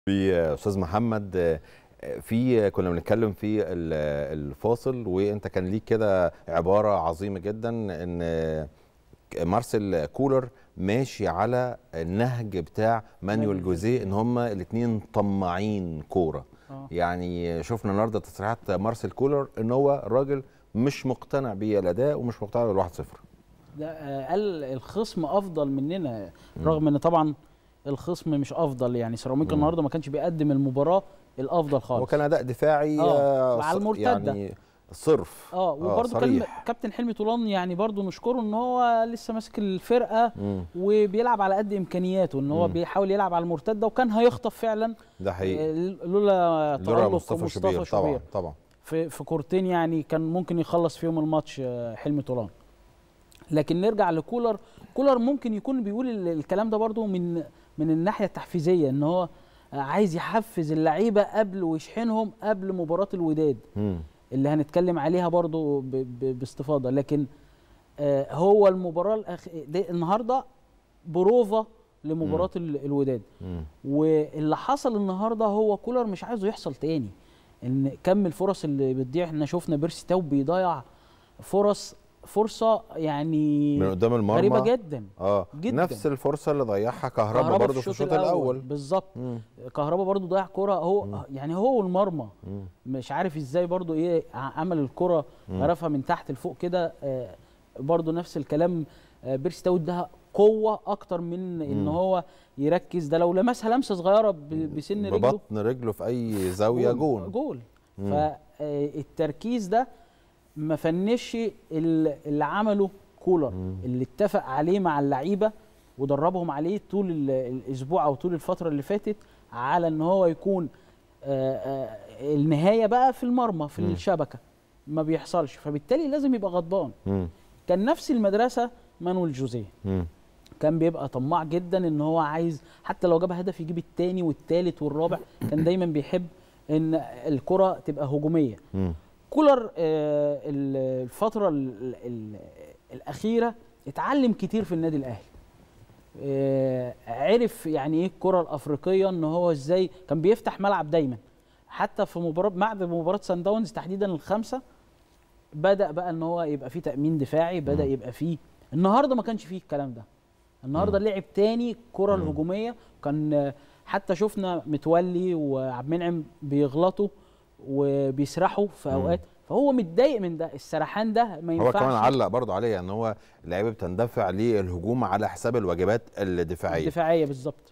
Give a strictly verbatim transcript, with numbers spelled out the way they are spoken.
في استاذ محمد، في كنا بنتكلم في الفاصل وانت كان ليك كده عباره عظيمه جدا ان مارسيل كولر ماشي على النهج بتاع مانويل جوزيه، ان هما الاثنين طماعين كوره. آه. يعني شفنا النهارده تصريحات مارسيل كولر ان هو راجل مش مقتنع بالاداء ومش مقتنع بالواحد صفر. ده قال الخصم افضل مننا، رغم ان طبعا الخصم مش افضل. يعني سيراميكا النهارده ما كانش بيقدم المباراه الافضل خالص، هو كان اداء دفاعي اه وعلى المرتده يعني صرف. اه وبرده كان كابتن حلمي طولان يعني برده نشكره ان هو لسه ماسك الفرقه مم. وبيلعب على قد امكانياته، ان هو مم. بيحاول يلعب على المرتده، وكان هيخطف فعلا. ده حقيقي لولا تألق مصطفى, مصطفى شوبير, شوبير طبعا طبعا في في كورتين، يعني كان ممكن يخلص فيهم الماتش حلمي طولان. لكن نرجع لكولر، كولر ممكن يكون بيقول الكلام ده برده من من الناحيه التحفيزيه، ان هو عايز يحفز اللعيبه قبل ويشحنهم قبل مباراه الوداد م. اللي هنتكلم عليها برضو باستفاضه. لكن آه هو المباراه الأخ... النهارده بروفا لمباراه م. الوداد م. واللي حصل النهارده هو كولر مش عايزه يحصل تاني، ان كم الفرص اللي بتضيع. احنا شفنا بيرسي تاو بيضيع فرص فرصه يعني من قدام المرمى غريبه جدا اه جدا. نفس الفرصه اللي ضيعها كهربا برضو في الشوط الاول, الأول. بالظبط. كهربا برضو ضيع كره هو مم. يعني هو المرمى مم. مش عارف ازاي برضو ايه عمل الكره عرفها من تحت لفوق كده. آه برضو نفس الكلام. آه بيرسي تاو ادها قوه اكتر من مم. ان هو يركز. ده لو لمسها لمسه صغيره بسن رجله ببطن رجله في اي زاويه جول جول. فالتركيز ده ما فنش اللي عمله كولر، مم. اللي اتفق عليه مع اللعيبه ودربهم عليه طول الاسبوع او طول الفتره اللي فاتت، على ان هو يكون آآ آآ النهايه بقى في المرمى في مم. الشبكه ما بيحصلش، فبالتالي لازم يبقى غضبان. مم. كان نفس المدرسه مانويل جوزيه، مم. كان بيبقى طماع جدا ان هو عايز حتى لو جاب هدف يجيب الثاني والثالث والرابع. كان دايما بيحب ان الكره تبقى هجوميه. مم. كولر الفترة الأخيرة اتعلم كتير في النادي الأهلي، عرف يعني ايه الكرة الأفريقية، ان هو ازاي كان بيفتح ملعب دايما. حتى في مباراة بعد مباراة سان داونز تحديدا الخمسة بدأ بقى ان هو يبقى فيه تأمين دفاعي، بدأ يبقى فيه. النهارده ما كانش فيه الكلام ده، النهارده لعب تاني الكرة الهجومية. كان حتى شفنا متولي وعبد المنعم بيغلطوا وبيسرحوا في اوقات، فهو متضايق من ده السرحان ده ما ينفعش. هو كمان علق برضه عليه ان هو اللعيبه بتندفع للهجوم على حساب الواجبات الدفاعيه الدفاعيه بالظبط.